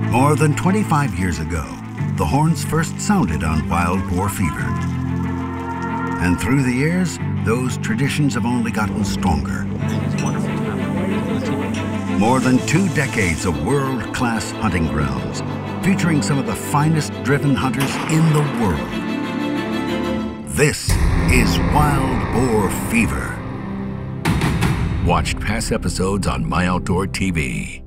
More than 25 years ago, the horns first sounded on Wild Boar Fever. And through the years, those traditions have only gotten stronger. More than 2 decades of world-class hunting grounds, featuring some of the finest driven hunters in the world. This is Wild Boar Fever. Watch past episodes on MyOutdoorTV.